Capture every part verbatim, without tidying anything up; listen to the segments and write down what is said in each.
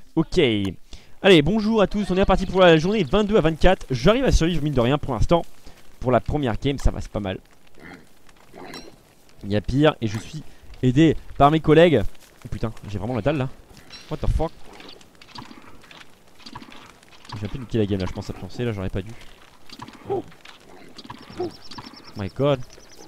Ok. Allez, bonjour à tous, on est reparti pour la journée vingt-deux à vingt-quatre. J'arrive à survivre mine de rien pour l'instant. Pour la première game, ça va, c'est pas mal. Il y a pire et je suis aidé par mes collègues. Oh putain, j'ai vraiment la dalle là. What the fuck. J'ai un peu niqué la game là, je pense à penser là, j'aurais pas dû. Oh. Oh my god.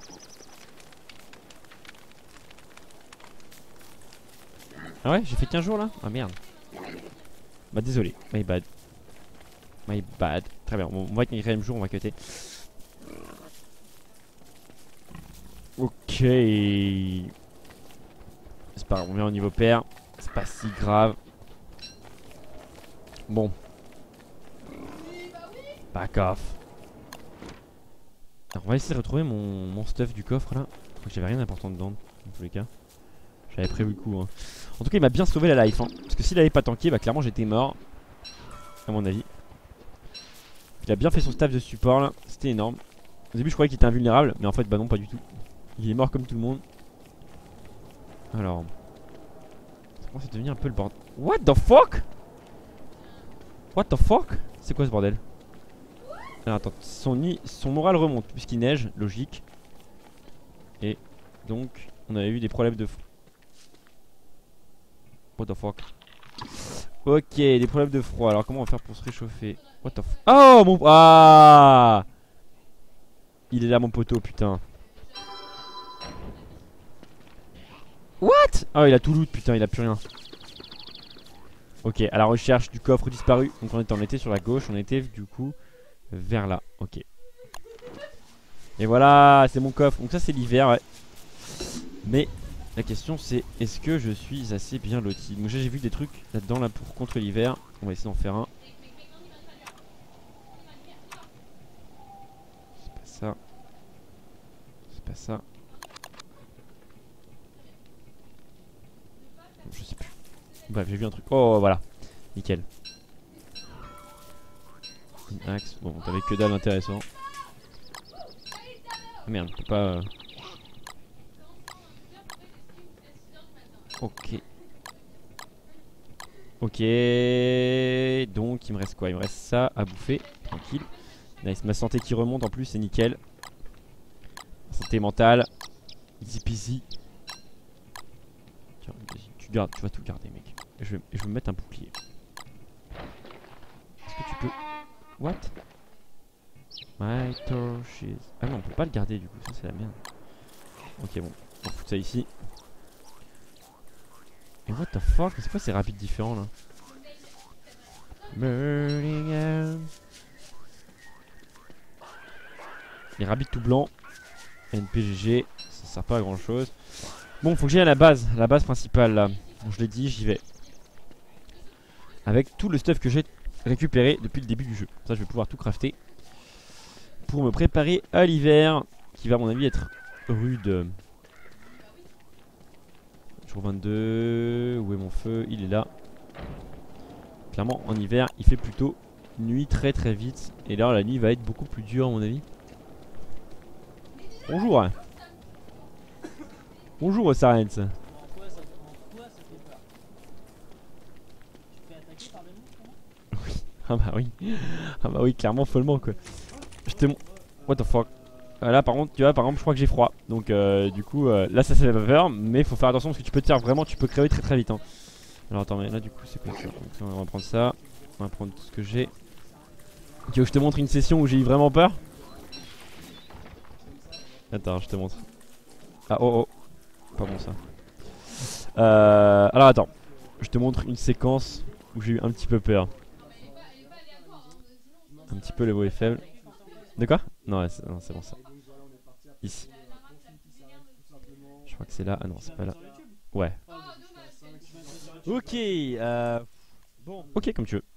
Ah ouais, j'ai fait quinze jours là. Ah merde. Bah désolé, my bad. My bad. Très bien, on va être le quatrième jour, on va cutter. Ok. C'est pas grave, on vient au niveau pair. C'est pas si grave. Bon. Back off. Alors on va essayer de retrouver mon, mon stuff du coffre là. Je crois que j'avais rien d'important dedans, dans tous les cas. J'avais prévu le coup hein. En tout cas il m'a bien sauvé la life hein. Parce que s'il avait pas tanké, bah clairement j'étais mort. À mon avis. Il a bien fait son staff de support là. C'était énorme. Au début je croyais qu'il était invulnérable. Mais en fait bah non, pas du tout. Il est mort comme tout le monde. Alors, ça commence à devenir un peu le bordel. What the fuck? What the fuck? C'est quoi ce bordel? Alors attends, son, son moral remonte puisqu'il neige, logique. Et donc on avait eu des problèmes de... What the fuck? Ok, des problèmes de froid. Alors comment on va faire pour se réchauffer? What the fuck? Oh mon... Ah, il est là mon poteau, putain. What? Oh il a tout loot, putain, il a plus rien. Ok, à la recherche du coffre disparu. Donc on était, on était sur la gauche, on était du coup vers là. Ok. Et voilà, c'est mon coffre. Donc ça c'est l'hiver, ouais. Mais la question c'est, est-ce que je suis assez bien loti? Donc j'ai vu des trucs là-dedans là pour contre l'hiver. On va essayer d'en faire un. C'est pas ça. C'est pas ça. Je sais plus. Bref, j'ai vu un truc. Oh voilà. Nickel. Une axe. Bon, t'avais que dalle intéressant. Ah merde, je peux pas... Euh... Ok. Ok. Donc il me reste quoi? Il me reste ça à bouffer. Tranquille. Nice. Ma santé qui remonte en plus, c'est nickel. Santé mentale. Easy peasy. Tiens, tu gardes, tu vas tout garder mec. Et je vais, je vais me mettre un bouclier. Est-ce que tu peux... What? My torches. Ah non, on peut pas le garder du coup, ça c'est la merde. Ok bon, on va foutre ça ici. Et what the fuck? C'est quoi ces rapides différents là? Birmingham. Les rapides tout blancs. N P G G, ça sert pas à grand chose. Bon, faut que j'aille à la base, la base principale là. Bon, je l'ai dit, j'y vais. Avec tout le stuff que j'ai récupéré depuis le début du jeu. Ça, je vais pouvoir tout crafter. Pour me préparer à l'hiver. Qui va à mon avis être rude. Jour vingt-deux. Où est mon feu? Il est là. Clairement en hiver il fait plutôt nuit très très vite. Et là la nuit va être beaucoup plus dure à mon avis. Bonjour. Bonjour Sarens. Oui. Ah bah oui. Ah bah oui, clairement follement quoi. Je te... What the fuck. Là par contre tu vois, par exemple je crois que j'ai froid. Donc euh, du coup euh, là ça c'est la vapeur. Mais faut faire attention parce que tu peux te faire vraiment, tu peux crever très très vite hein. Alors attends mais là du coup c'est quoi ça? Donc, on va prendre ça. On va prendre tout ce que j'ai. Tu veux que je te montre une session où j'ai eu vraiment peur? Attends je te montre. Ah oh oh. Pas bon ça. Euh, alors attends. Je te montre une séquence où j'ai eu un petit peu peur. Un petit peu le voix est faible. De quoi? Non c'est bon ça. Ici. Je crois que c'est là. Ah non c'est pas là. Ouais. Ok euh... Bon. Ok comme tu veux.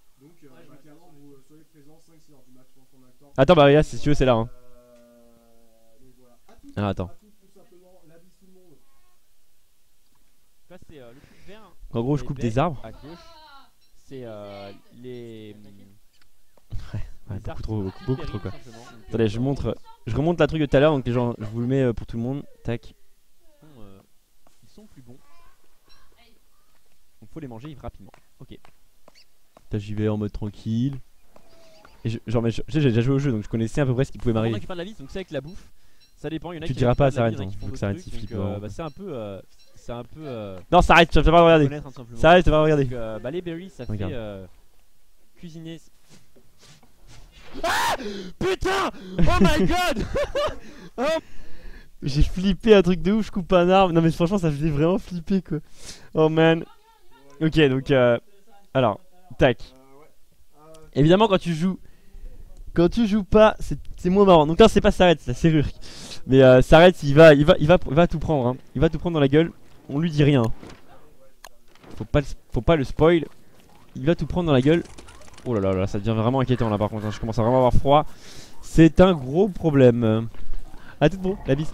Attends bah regarde si tu veux c'est là hein. Ah attends. Là c'est euh, le truc vert. En gros je coupe des arbres. À gauche c'est euh, les... Ouais, ouais beaucoup trop, beaucoup, beaucoup trop quoi. Attendez je montre, je remonte la truc de tout à l'heure donc les gens, je vous le mets pour tout le monde. Tac. Ils sont plus bons. Donc faut les manger rapidement. Ok. J'y vais en mode tranquille. Et je, genre, mais je- j'ai déjà joué au jeu donc je connaissais à peu près ce qui pouvait m'arriver. On récupère de la vie, donc c'est avec la bouffe. Ça dépend, il y en a Tu qui diras pas à récupèrent de la Sareth, vie, il y en a qui hein, font faut que d'autres Sareth trucs, s'y donc, flippe, euh, hein. bah, c'est un peu. euh, c'est un peu. Euh, Non, s'arrête, tu vas pas regarder. connaître, hein, tout simplement. S'arrête, tu vas pas regarder. Donc, euh, bah, les berries, ça Regarde. fait euh, cuisiner. Ah putain! Oh my god! Oh. J'ai flippé un truc de ouf, je coupe un arbre. Non mais franchement ça faisait vraiment flipper quoi. Oh man. Ok donc euh, alors, tac. Évidemment quand tu joues, quand tu joues pas, c'est c'est moins marrant. Donc là c'est pas Sareth, c'est la serrure. Mais euh, Sareth il va, il va, il va, il va tout prendre. Hein. Il va tout prendre dans la gueule. On lui dit rien. Faut pas, le, faut pas le spoil. Il va tout prendre dans la gueule. Oh là là là, ça devient vraiment inquiétant là par contre. Hein. Je commence à vraiment avoir froid. C'est un gros problème. A tout bon, la bise.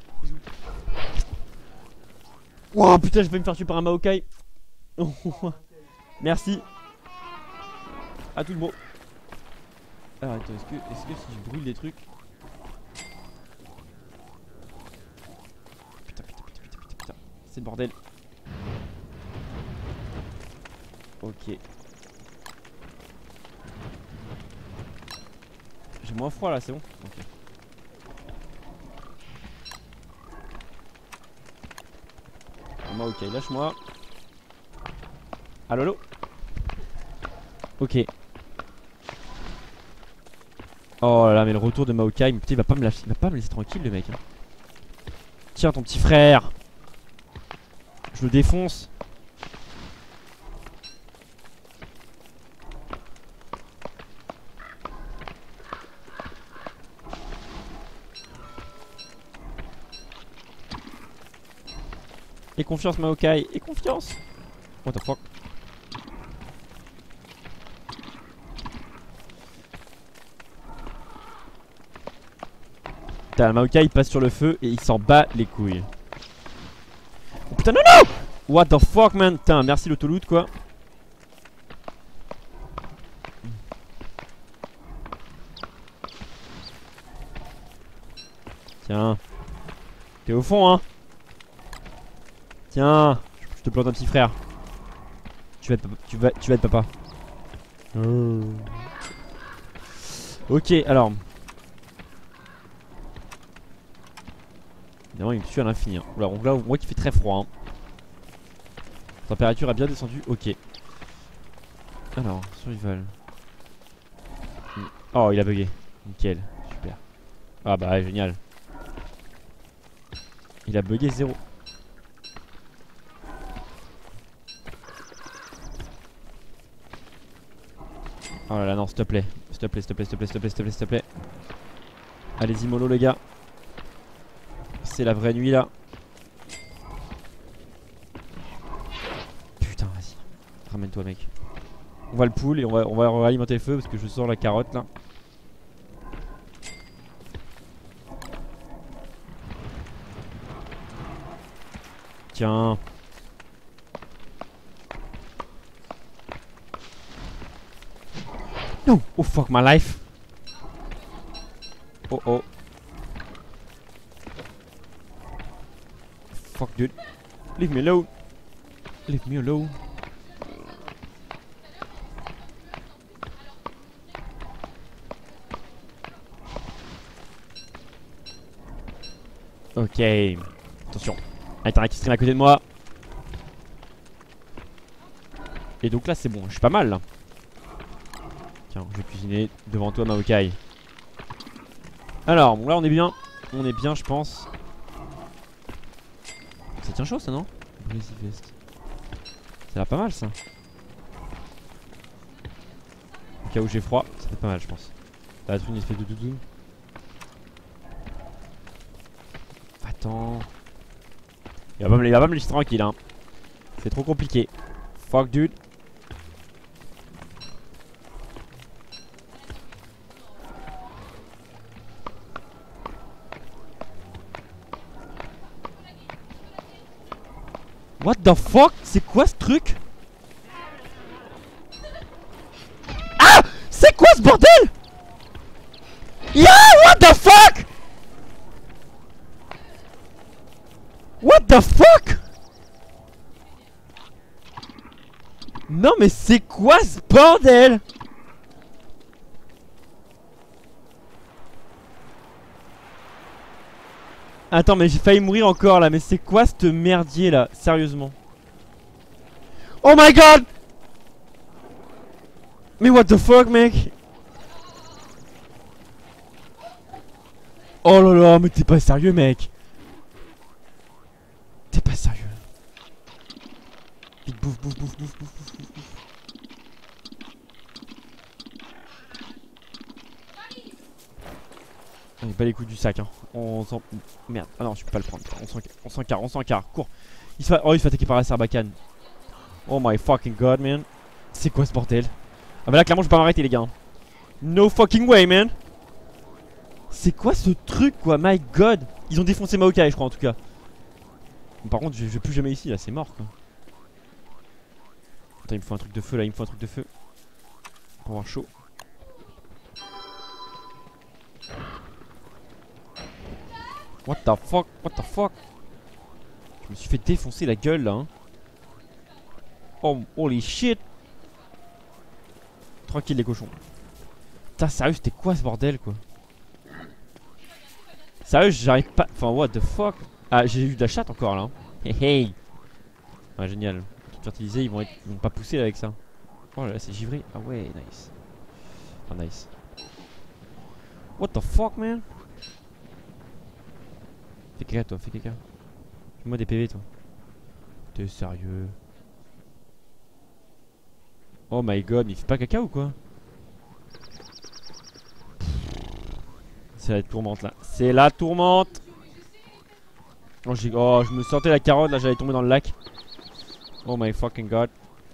Wow putain, je vais me faire tuer par un Maokai. Merci. À tout le bon. Alors attends, est-ce que, est-ce que si je brûle des trucs. Putain, putain, putain, putain, putain, putain. C'est le bordel. Ok. J'ai moins froid là, c'est bon. Ok. Ok, lâche-moi. Allo, allo. Ok. Oh là là, mais le retour de Maokai, mais putain, il va pas me lâcher, il va pas me laisser tranquille le mec. Hein. Tiens ton petit frère. Je le défonce. Et confiance Maokai, et confiance. What the fuck. Putain, le Maokai il passe sur le feu et il s'en bat les couilles. Oh putain non non. What the fuck man. Putain merci l'autoloot quoi. Tiens. T'es au fond hein. Tiens, je te plante un petit frère. Tu vas être papa. Tu vas, tu vas être papa. Oh. Ok, alors. Évidemment, il me tue à l'infini. Hein. Oula, là, on voit qu'il fait très froid. Hein. Température a bien descendu. Ok. Alors, survival. Oh, il a bugué. Nickel. Super. Ah bah, génial. Il a bugué zéro. Oh là là non s'il te plaît. S'il te plaît, s'il te plaît, s'il te plaît, s'il te plaît, s'il te plaît, s'il te plaît. Allez-y mollo les gars. C'est la vraie nuit là. Putain vas-y. Ramène-toi mec. On va le pull et on va, on va réalimenter le feu parce que je sens la carotte là. Tiens. No. Oh fuck my life. Oh oh. Fuck dude. Leave me alone. Leave me alone. Ok. Attention. Ah, t'en as qui stream à côté de moi. Et donc là c'est bon, je suis pas mal là. Tiens, je vais cuisiner devant toi Maokai. Alors, bon là on est bien. On est bien je pense. Ça tient chaud ça non? Breezy vest. Ça a l'air pas mal ça. Au cas où j'ai froid, ça fait pas mal je pense. Ça va être une espèce de doudoune. Attends. Il va pas me, il va pas me laisser tranquille hein. C'est trop compliqué. Fuck dude. What the fuck? C'est quoi ce truc? Ah! C'est quoi ce bordel? Yeah! What the fuck? What the fuck? Non mais c'est quoi ce bordel? Attends mais j'ai failli mourir encore là. Mais c'est quoi ce merdier là? Sérieusement. Oh my god. Mais what the fuck mec? Oh là là, mais t'es pas sérieux mec. T'es pas sérieux. Vite bouffe, bouffe, bouffe, bouffe, bouffe, bouffe, bouffe. On est pas les coups du sac hein. On s'en... Merde, ah non je peux pas le prendre. On s'en on s'en carre, on s'en carre, cours. Il se fait... Oh il se fait attaquer par la Sarbacane. Oh my fucking god man. C'est quoi ce bordel? Ah bah là clairement je vais pas m'arrêter les gars. No fucking way man. C'est quoi ce truc quoi? My god. Ils ont défoncé Maokai je crois en tout cas. Par contre je vais plus jamais ici là, c'est mort quoi. Attends il me faut un truc de feu là, il me faut un truc de feu. Pour avoir chaud. What the fuck? What the fuck? Je me suis fait défoncer la gueule là hein. Oh holy shit. Tranquille les cochons. Putain sérieux c'était quoi ce bordel quoi? Sérieux j'arrive pas. Enfin what the fuck. Ah j'ai eu de la chatte encore là hein. Hey hey. Ouais génial. Les trucs fertilisés ils vont, être... ils vont pas pousser là, avec ça. Oh là là c'est givré. Ah ouais nice. Ah nice. What the fuck man. Fais caca toi, fais caca. Fais-moi des P V toi. T'es sérieux? Oh my god, mais il fait pas caca ou quoi? C'est la tourmente là. C'est la tourmente. Oh, oh je me sentais la carotte là, j'allais tomber dans le lac. Oh my fucking god.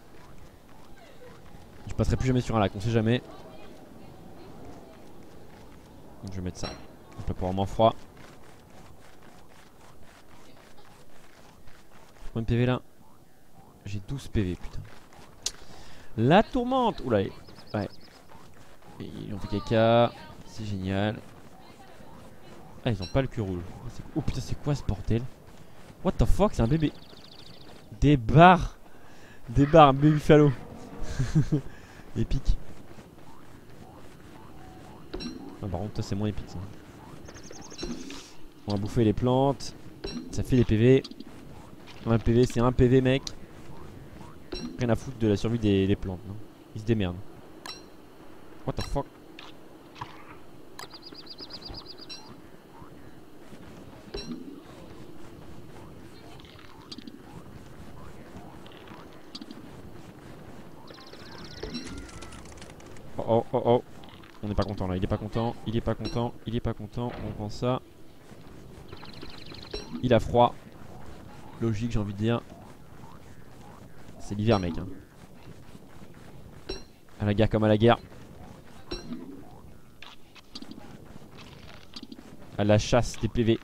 Je passerai plus jamais sur un lac, on sait jamais. Donc je vais mettre ça. Je peux pas vraiment froid. Combien de P V là? J'ai douze P V putain. La tourmente. Oula. Ouais. Et ils ont fait caca. C'est génial. Ah ils ont pas le cul rouge. Oh putain c'est quoi ce bordel? What the fuck c'est un bébé. Des barres. Des barres, baby fallow. Épique. Ah par contre toi c'est moins épique ça. On va bouffer les plantes. Ça fait des P V. Un P V c'est un P V mec. Rien à foutre de la survie des, des plantes non. Ils se démerdent. What the fuck. Oh oh oh oh. On n'est pas content là, il est pas content, il est pas content, il est pas content, on prend ça. Il a froid. Logique j'ai envie de dire. C'est l'hiver mec hein. À la guerre comme à la guerre. À la chasse des P V.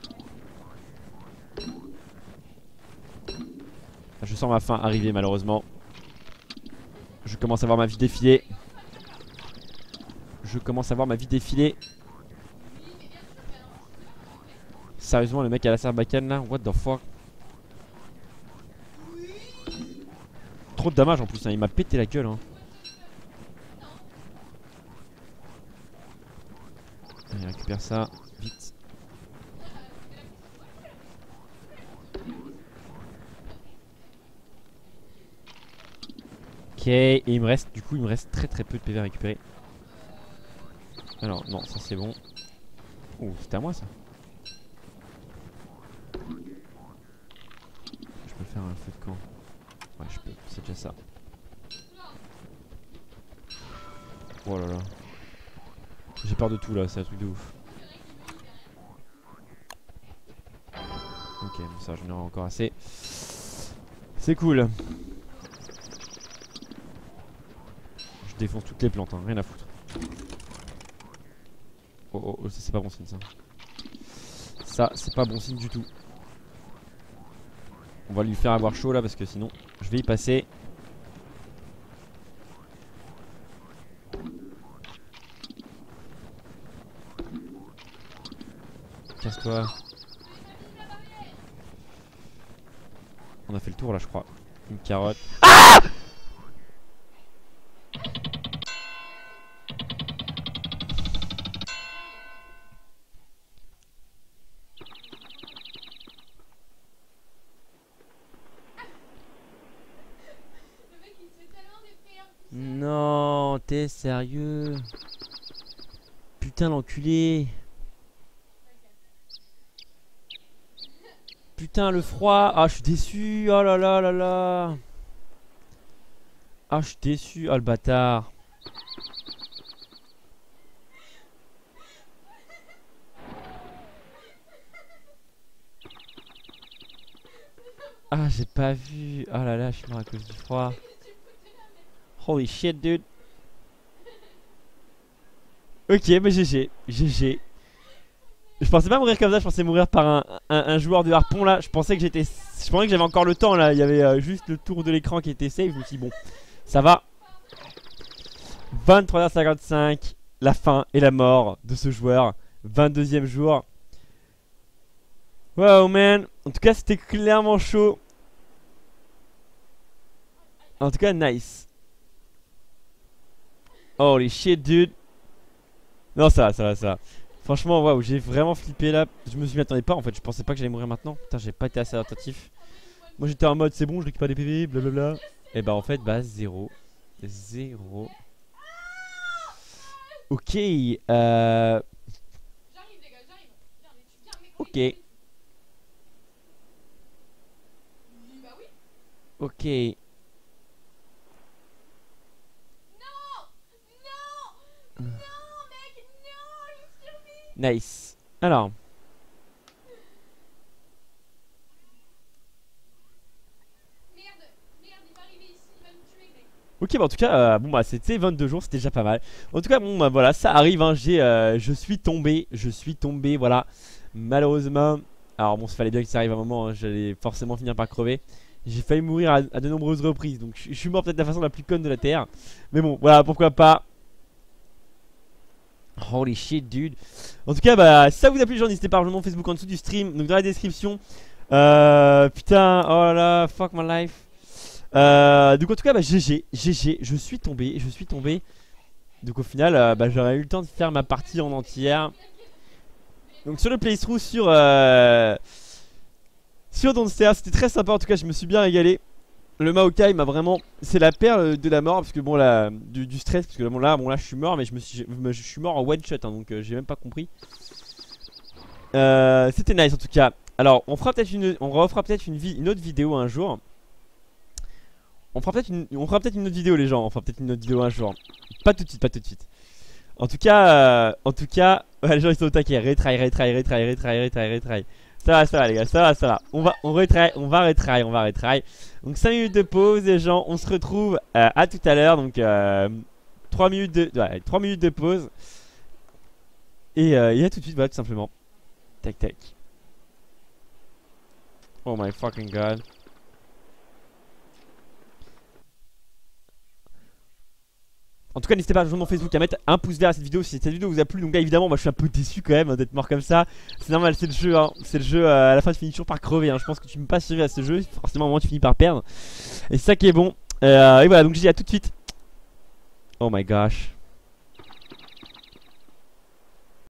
Je sens ma fin arriver malheureusement. Je commence à voir ma vie défiler. Je commence à voir ma vie défiler. Sérieusement le mec à la Sarbacane là. What the fuck. Trop de damage en plus hein. Il m'a pété la gueule hein. Allez récupère ça. Vite. Ok et il me reste. Du coup il me reste très très peu de P V à récupérer. Alors non ça c'est bon. Oh c'était à moi ça. Je peux faire un feu de camp. Ouais je peux, c'est déjà ça. Oh là là. J'ai peur de tout là, c'est un truc de ouf. Ok bon ça j'en aurai encore assez. C'est cool. Je défonce toutes les plantes hein, rien à foutre. Oh oh, oh ça c'est pas bon signe ça. Ça c'est pas bon signe du tout. On va lui faire avoir chaud là parce que sinon je vais y passer. Casse-toi. On a fait le tour là je crois. Une carotte. Ah t'es sérieux? Putain l'enculé. Putain le froid. Ah je suis déçu. Oh là là là là. Ah je suis déçu. Oh le bâtard. Ah j'ai pas vu. Oh là là je suis mort à cause du froid. Holy shit dude. Ok bah G G. G G. Je pensais pas mourir comme ça, je pensais mourir par un, un, un joueur de harpon là. Je pensais que j'étais. Je pensais que j'avais encore le temps là. Il y avait euh, juste le tour de l'écran qui était safe. Je me suis dit bon, ça va. vingt-trois heures cinquante-cinq. La fin et la mort de ce joueur. vingt-deuxième jour. Wow man. En tout cas c'était clairement chaud. En tout cas nice. Holy shit dude. Non ça va, ça va, ça va. Franchement waouh, j'ai vraiment flippé là. Je me suis m'y attendais pas en fait, je pensais pas que j'allais mourir maintenant. Putain j'ai pas été assez attentif. Moi j'étais en mode c'est bon je récupère des P V, blablabla. Et bah en fait bah zéro. Zéro. Ok euh... Ok. Ok. Nice. Alors. Ok bah en tout cas euh, bon bah c'était vingt-deux jours, c'était déjà pas mal. En tout cas bon bah voilà ça arrive hein, j'ai euh, je suis tombé, je suis tombé voilà. Malheureusement. Alors bon ça fallait bien que ça arrive à un moment hein, j'allais forcément finir par crever. J'ai failli mourir à, à de nombreuses reprises. Donc je, je suis mort peut-être de la façon la plus conne de la terre. Mais bon voilà pourquoi pas. Holy shit dude. En tout cas bah si ça vous a plu les gens n'hésitez pas à rejoindre mon Facebook en dessous du stream. Donc dans la description. Euh putain oh là là fuck my life. Euh, donc en tout cas bah G G, G G, je suis tombé, je suis tombé. Donc au final euh, bah, j'aurais eu le temps de faire ma partie en entière. Donc sur le playthrough sur euh, sur Don't Starve, c'était très sympa en tout cas, je me suis bien régalé. Le Maokai m'a vraiment, c'est la perle de la mort parce que bon là, du, du stress parce que bon là, bon là je suis mort mais je me suis, je, je suis mort en one shot hein, donc euh, j'ai même pas compris. Euh, c'était nice en tout cas. Alors on fera peut-être une, on refera peut-être une, une autre vidéo un jour. On fera peut-être une, on fera peut-être une autre vidéo les gens, on fera peut-être une autre vidéo un jour. Pas tout de suite, pas tout de suite. En tout cas, euh, en tout cas, ouais, les gens ils sont au taquet. Retry, retry, retry, retry, retry, retry. Ça va, ça va les gars, ça va, ça va. On va, on retry, on va retry, on va retry. Donc cinq minutes de pause les gens, on se retrouve euh, à tout à l'heure. Donc euh, trois minutes de, ouais, trois minutes de pause. Et, euh, et à tout de suite, voilà tout simplement. Tac tac. Oh my fucking god. En tout cas n'hésitez pas à rejoindre mon Facebook, à mettre un pouce vert à cette vidéo si cette vidéo vous a plu. Donc là évidemment moi je suis un peu déçu quand même hein, d'être mort comme ça. C'est normal, c'est le jeu hein. C'est le jeu euh, à la fin tu finis toujours par crever hein. Je pense que tu ne peux pas survivre à ce jeu. Forcément à un moment tu finis par perdre. Et c'est ça qui est bon. euh, Et voilà donc je dis à tout de suite. Oh my gosh.